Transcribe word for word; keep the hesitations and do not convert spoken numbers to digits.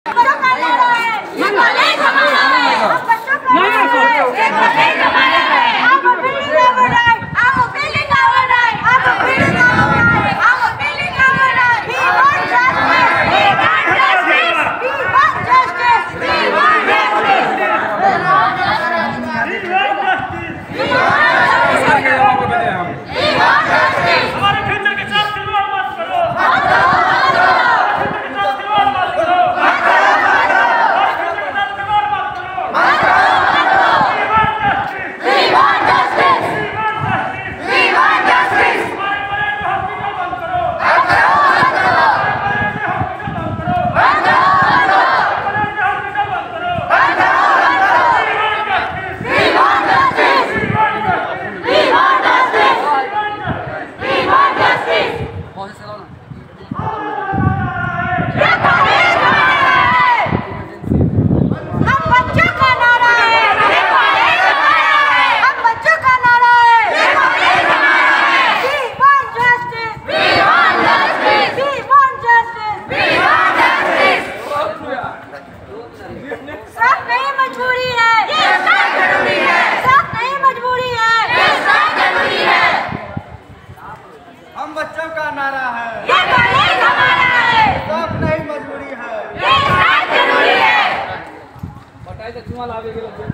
हम बच्चों का नारा है, ये कॉलेज हमारा है, सब नहीं मजबूरी है, ये साथ जरूरी है। बताइए तो चुमा लावे के